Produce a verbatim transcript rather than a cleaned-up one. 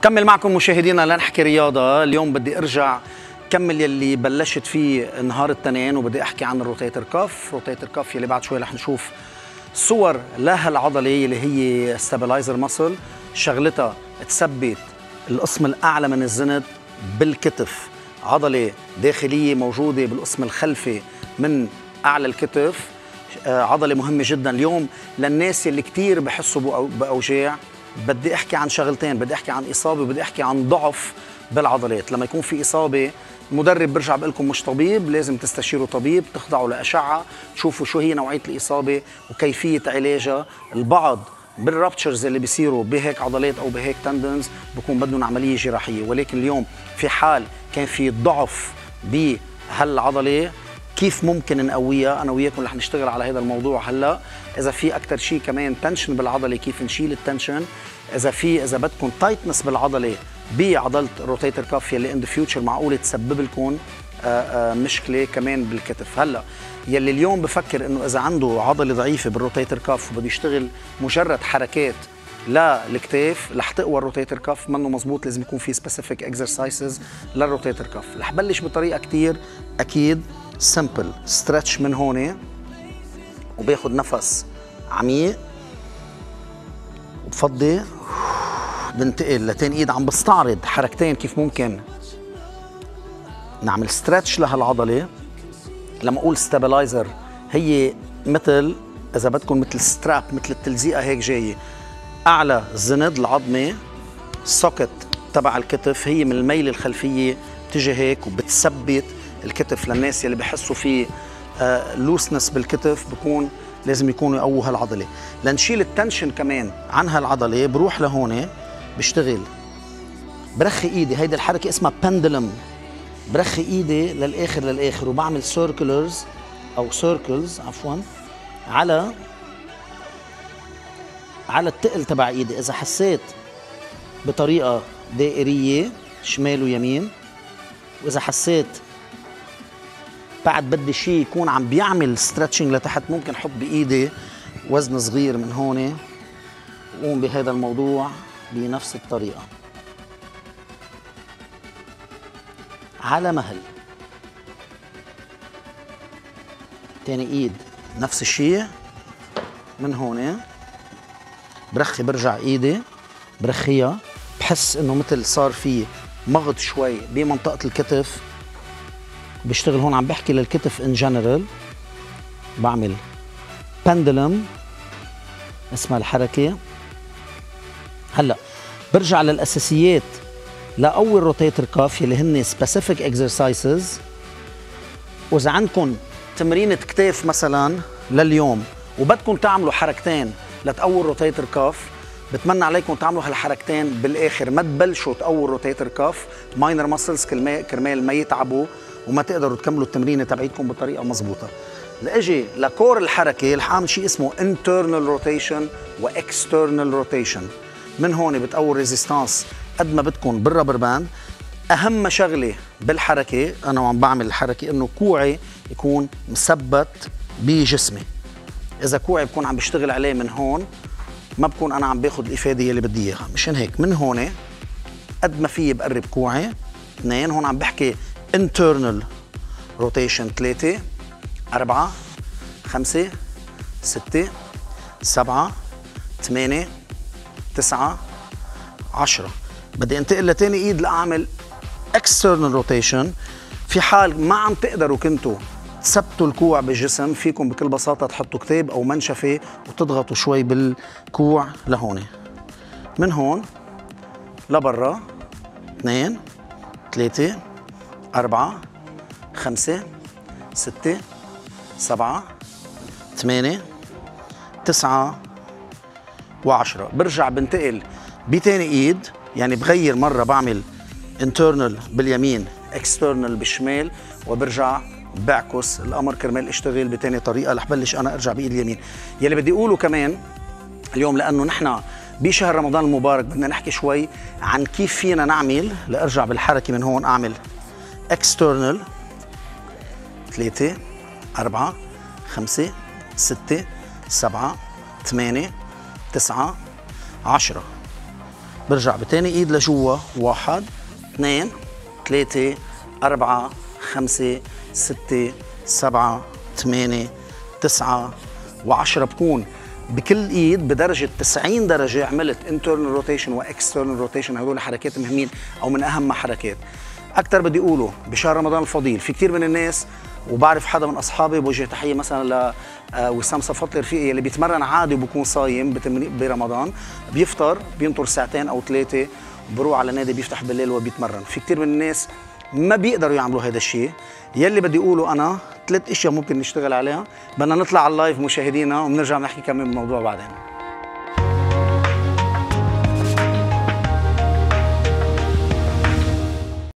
كمل معكم مشاهدينا لنحكي رياضة. اليوم بدي ارجع كمل يلي بلشت فيه نهار الاثنين، وبدي احكي عن الروتيتر كاف. روتيتر كاف يلي بعد شوي رح نشوف صور لهالعضلة يلي هي ستابلايزر ماسل، شغلتها تثبت القسم الاعلى من الزند بالكتف، عضلة داخلية موجودة بالقسم الخلفي من اعلى الكتف، عضلة مهمة جدا. اليوم للناس اللي كتير بحسوا بأوجاع بدي احكي عن شغلتين، بدي احكي عن اصابة وبدي احكي عن ضعف بالعضلات. لما يكون في اصابة المدرب برجع بقول لكم مش طبيب، لازم تستشيروا طبيب، تخضعوا لأشعة، تشوفوا شو هي نوعية الإصابة وكيفية علاجها. البعض بالرابتشرز اللي بيصيروا بهيك عضلات او بهيك تندنز بكون بدهم عملية جراحية، ولكن اليوم في حال كان في ضعف بهالعضلة كيف ممكن نقويها؟ انا وياكم رح نشتغل على هذا الموضوع هلا. اذا في اكثر شيء كمان تنشن بالعضله، كيف نشيل التنشن. اذا في اذا بدكم تايتنس بالعضله بعضله روتيتر كاف يلي ان ذا فيوتشر معقوله تسبب لكم مشكله كمان بالكتف. هلا يلي اليوم بفكر انه اذا عنده عضله ضعيفه بالروتيتر كاف وبده يشتغل مجرد حركات للكتاف رح تقوى الروتيتر كاف، منه مزبوط. لازم يكون في سبيسيفيك اكسرسايزز للروتيتر كاف. رح بلش بطريقه كثير اكيد سمبل ستريتش من هون، وباخد نفس عميق وبفضي، بنتقل لتاني ايد. عم بستعرض حركتين كيف ممكن نعمل ستريتش لهالعضله. لما اقول ستابلايزر هي مثل اذا بدكم مثل ستراب، مثل التلزيقه هيك جايه اعلى الزند العظمه، السوكت تبع الكتف هي من الميله الخلفيه بتجي هيك وبتثبت الكتف. للناس يلي بحسوا في آه لوسنس بالكتف بكون لازم يكونوا يقووا هالعضله. لنشيل التنشن كمان عن هالعضله بروح لهون بشتغل برخي ايدي، هيدي الحركه اسمها بندلم، برخي ايدي للاخر للاخر وبعمل سيركلرز او سيركلز عفوا على على التقل تبع ايدي. اذا حسيت بطريقه دائريه شمال ويمين، واذا حسيت بعد بدي شيء يكون عم بيعمل ستريتشنج لتحت ممكن احط بايدي وزن صغير من هون وقوم بهذا الموضوع بنفس الطريقه على مهل. تاني ايد نفس الشيء من هون، برخي برجع ايدي برخيها، بحس انه مثل صار في مغط شوي بمنطقه الكتف. بشتغل هون عم بحكي للكتف ان جنرال، بعمل بندلم اسمها الحركه. هلا برجع للاساسيات لاول روتيتر كاف يلي هن سبيسيفيك اكسرسايزز. واذا عندكم تمرينة كتاف مثلا لليوم وبدكم تعملوا حركتين لتقووا الروتيتر كاف، بتمنى عليكم تعملوا هالحركتين بالاخر، ما تبلشوا تقووا الروتيتر كاف ماينر ماسلز كرمال ما يتعبوا وما تقدروا تكملوا التمرينه تبعيتكم بطريقه مضبوطه. لاجي لكور الحركه رح اعمل شيء اسمه internal روتيشن واكسترنال روتيشن. من هون بتقووا الريزيستانس قد ما بدكم بالرابر باند. اهم شغله بالحركه انا وعم بعمل الحركه انه كوعي يكون مثبت بجسمي. اذا كوعي بكون عم بشتغل عليه من هون ما بكون انا عم باخذ الافاده يلي بدي اياها. مشان هيك من هون قد ما في بقرب كوعي. اثنين هون عم بحكي internal rotation. ثلاثة أربعة خمسة ستة سبعة ثمانية تسعة عشرة. بدي انتقل لتاني ايد لاعمل external rotation. في حال ما عم تقدروا كنتوا تثبتوا الكوع بالجسم، فيكم بكل بساطة تحطوا كتاب أو منشفة وتضغطوا شوي بالكوع لهون. من هون لبرا. اثنين ثلاثة أربعة خمسة ستة سبعة ثمانية تسعة وعشرة. برجع بنتقل بتاني ايد، يعني بغير مرة بعمل internal باليمين external بالشمال، وبرجع بعكس الامر كرمال اشتغل بتاني طريقه. رح بلش انا ارجع بايد اليمين. يلي بدي اقوله كمان اليوم لانه نحن بشهر رمضان المبارك بدنا نحكي شوي عن كيف فينا نعمل. لارجع بالحركه من هون اعمل external. ثلاثة أربعة خمسة ستة سبعة ثمانية تسعة عشرة. برجع بتاني ايد لجوا، واحد اثنين ثلاثة أربعة خمسة ستة سبعة ثمانية تسعة وعشرة. بكون بكل ايد بدرجة تسعين درجة عملت internal rotation و external rotation. هدول حركات مهمين او من اهم حركات. اكثر بدي اقوله بشهر رمضان الفضيل، في كثير من الناس، وبعرف حدا من اصحابي، بوجه تحيه مثلا لوسام صفط رفيقي اللي بيتمرن عادي وبكون صايم برمضان، بيفطر بينطر ساعتين او ثلاثه بروح على نادي بيفتح بالليل وبيتمرن. في كثير من الناس ما بيقدروا يعملوا هذا الشيء. يلي بدي اقوله انا ثلاث اشياء ممكن نشتغل عليها. بدنا نطلع على اللايف مشاهدينا وبنرجع نحكي كمان بالموضوع بعدين.